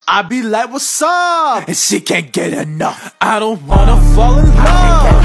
I be like, what's up? And she can't get enough. I don't wanna fall in love.